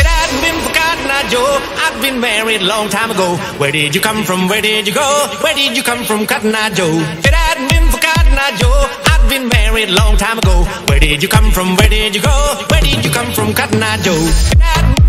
it hadn't been for Cotton Eye Joe, I'd been married a long time ago. Where did you come from? Where did you go? Where did you come from, Cotton Eye Joe? If it hadn't been for Cotton Eye Joe, I'd been married a long time ago. Where did you come from? Where did you go? Where did you come from, Cotton Eye Joe? If it hadn't